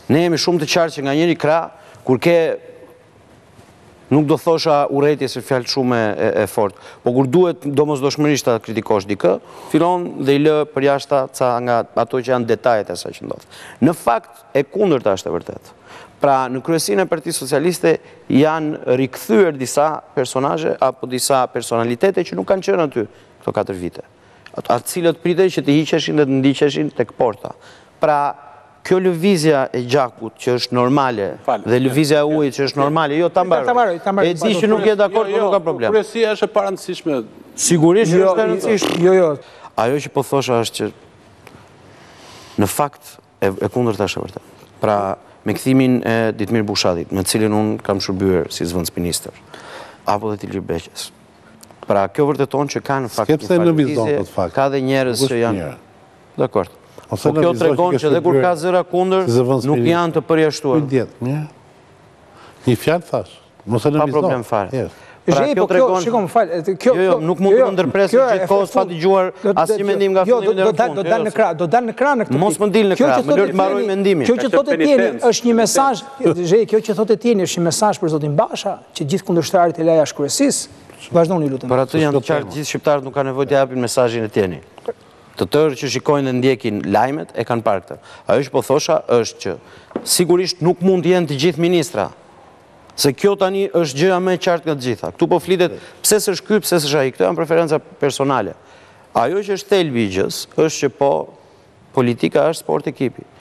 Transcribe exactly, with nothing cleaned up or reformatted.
Ne jemi shumë të qartë që nga njëri krah, kur ke, nuk do thosha urrëtie se fjalë shumë e, e fort, po kur duhet domosdoshmërisht ta kritikosh dikë, fillon dhe i lë përjashta ca nga ato që janë detajet e asaj që ndodh. Në fakt e kundërta është e vërtetë. Pra në kryesinë e Partisë Socialiste janë rikthyer disa personazhe apo disa personalitete që nuk kanë qenë aty këto katër vite. Ato cilët pritej që të hiqeshin dhe të ndiqeshin tek porta. Pra kjo lëvizja e gjakut që është normale dhe lëvizja e ujit që është normale, jo ta mbaroj. E di që nuk je dakord, por nuk ka problem. Kryesia është e parëndësishme. Sigurisht është e rëndësishme. Jo, jo. Ajo që po thosha është që në fakt e, e kundërta është e vërtetë. Pra me kthimin e Ditmir Bushatit, me cilin unë kam shërbyer si zëvendësministër, apo dhe Ilir Beqës. Pra kjo vërteton që ka në fakt një fatkeqësi, ka dhe njerëz që janë. Dakor. Po kjo tregon që edhe kur ka zëra kundër, nuk janë të përjashtuar. Një fjalë thash. Mos e lëvizdo. Pa problem fare. Pra kjo tregon, shikoj, më fal, kjo jo, jo, nuk mund të më ndërpresë gjithkohës pa dëgjuar asnjë mendim nga fillimi deri në fund. Do dal në krah, do dal në krah në këtë. Mos më dil në krah, më lër të mbaroj mendimin. Kjo që thotë Tieni është një mesazh, Zhe, kjo që thotë Tieni është një mesazh për zotin Basha, që gjithë kundërshtarit e laj jashtë kryesisë. Vazhdoni lutem. Por atë janë të qartë, gjithë shqiptarët nuk kanë nevojë të japin mesazhin e Tieni. Të tërë që shikojnë dhe ndjekin lajmet e kanë parë këtë. Ajo që po thosha është që sigurisht nuk mund të jenë të gjithë ministra. Se kjo tani është gjëja më e qartë nga të gjitha. Ktu po flitet pse s'është ky, pse s'është ai. Këto janë preferenca personale. Ajo që është thelbi i gjës është që po politika është sport ekipi.